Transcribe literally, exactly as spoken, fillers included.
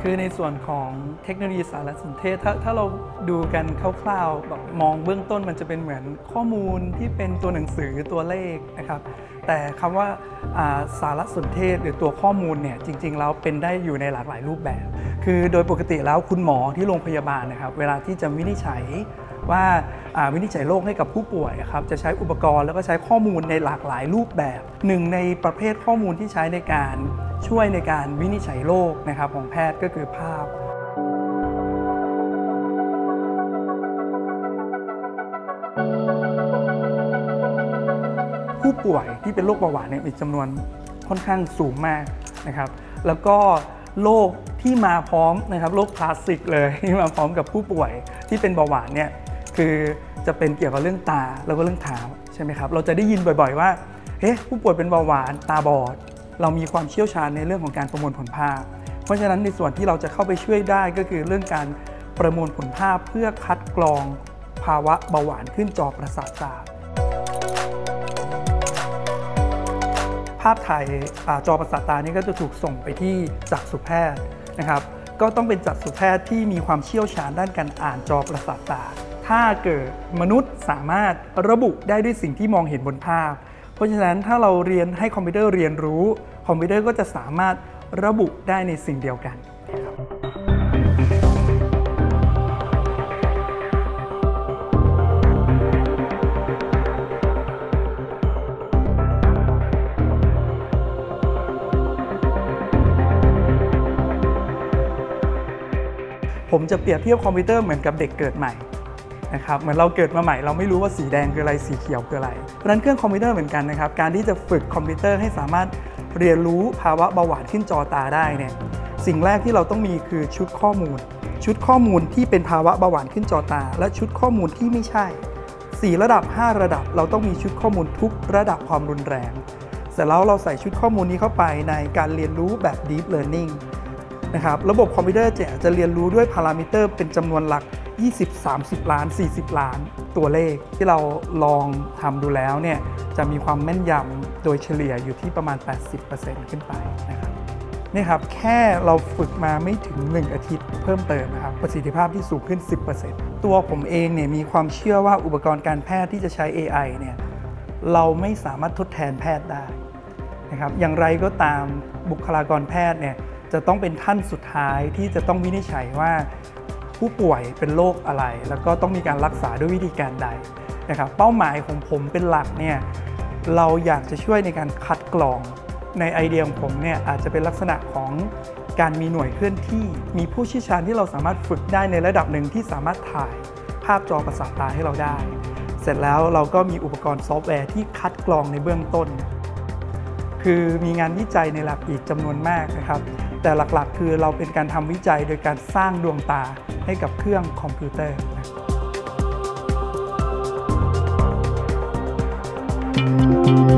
คือในส่วนของเทคโนโลยีสารสนเทศถ้าถ้าเราดูกันคร่าวๆแบบมองเบื้องต้นมันจะเป็นเหมือนข้อมูลที่เป็นตัวหนังสือตัวเลขนะครับแต่คำว่าสารสนเทศหรือตัวข้อมูลเนี่ยจริงๆแล้วเป็นได้อยู่ในหลากหลายรูปแบบคือโดยปกติแล้วคุณหมอที่โรงพยาบาลนะครับเวลาที่จะวินิจฉัยว่าวินิจฉัยโรคให้กับผู้ป่วยครับจะใช้อุปกรณ์แล้วก็ใช้ข้อมูลในหลากหลายรูปแบบหนึ่งในประเภทข้อมูลที่ใช้ในการช่วยในการวินิจฉัยโรคนะครับของแพทย์ก็คือภาพผู้ป่วยที่เป็นโรคเบาหวานเนี่ยมีจำนวนค่อนข้างสูงมากนะครับแล้วก็โรคที่มาพร้อมนะครับโรคคลาสสิกเลยที่มาพร้อมกับผู้ป่วยที่เป็นเบาหวานเนี่ยคือจะเป็นเกี่ยวกับเรื่องตาแล้วก็เรื่องเท้าใช่ไหมครับเราจะได้ยินบ่อยๆว่าเฮ้ผู้ป่วยเป็นเบาหวานตาบอดเรามีความเชี่ยวชาญในเรื่องของการประมวลผลภาพเพราะฉะนั้นในส่วนที่เราจะเข้าไปช่วยได้ก็คือเรื่องการประมวลผลภาพเพื่อคัดกรองภาวะเบาหวานขึ้นจอประสาทตาภาพถ่ายจอประสาทตานี้ก็จะถูกส่งไปที่จักษุแพทย์นะครับก็ต้องเป็นจักษุแพทย์ที่มีความเชี่ยวชาญด้านการอ่านจอประสาทตาถ้าเกิดมนุษย์สามารถระบุได้ด้วยสิ่งที่มองเห็นบนภาพเพราะฉะนั้นถ้าเราเรียนให้คอมพิวเตอร์เรียนรู้คอมพิวเตอร์ก็จะสามารถระบุได้ในสิ่งเดียวกันผมจะเปรียบเทียบคอมพิวเตอร์เหมือนกับเด็กเกิดใหม่นะครับเหมือนเราเกิดมาใหม่เราไม่รู้ว่าสีแดงคืออะไรสีเขียวคืออะไรเพราะฉะนั้นเครื่องคอมพิวเตอร์เหมือนกันนะครับการที่จะฝึกคอมพิวเตอร์ให้สามารถเรียนรู้ภาวะเบาหวานขึ้นจอตาได้เนี่ยสิ่งแรกที่เราต้องมีคือชุดข้อมูลชุดข้อมูลที่เป็นภาวะเบาหวานขึ้นจอตาและชุดข้อมูลที่ไม่ใช่สี่ระดับห้าระดับเราต้องมีชุดข้อมูลทุกระดับความรุนแรงเสร็จแล้วเราใส่ชุดข้อมูลนี้เข้าไปในการเรียนรู้แบบ Deep Learningนะครับระบบคอมพิวเตอร์จะเรียนรู้ด้วยพารามิเตอร์เป็นจำนวนหลักยี่สิบ สามสิบ ล้าน สี่สิบ ล้านตัวเลขที่เราลองทำดูแล้วเนี่ยจะมีความแม่นยำโดยเฉลี่ยอยู่ที่ประมาณ แปดสิบเปอร์เซ็นต์ ขึ้นไปนะครับนี่ครับแค่เราฝึกมาไม่ถึงหนึ่งอาทิตย์เพิ่มเติมนะครับประสิทธิภาพที่สูงขึ้น สิบเปอร์เซ็นต์ ตัวผมเองเนี่ยมีความเชื่อว่าอุปกรณ์การแพทย์ที่จะใช้ เอ ไอ เนี่ยเราไม่สามารถทดแทนแพทย์ได้นะครับอย่างไรก็ตามบุคลากรแพทย์เนี่ยจะต้องเป็นท่านสุดท้ายที่จะต้องวินิจฉัยว่าผู้ป่วยเป็นโรคอะไรแล้วก็ต้องมีการรักษาด้วยวิธีการใดนะครับเป้าหมายของผมเป็นหลักเนี่ยเราอยากจะช่วยในการคัดกรองในไอเดียของผมเนี่ยอาจจะเป็นลักษณะของการมีหน่วยเคลื่อนที่มีผู้เชี่ยวชาญที่เราสามารถฝึกได้ในระดับหนึ่งที่สามารถถ่ายภาพจอประสาทตาให้เราได้เสร็จแล้วเราก็มีอุปกรณ์ซอฟต์แวร์ที่คัดกรองในเบื้องต้นคือมีงานวิจัยในหลักอีกจำนวนมากนะครับแต่หลักๆคือเราเป็นการทำวิจัยโดยการสร้างดวงตาให้กับเครื่องคอมพิวเตอร์นะ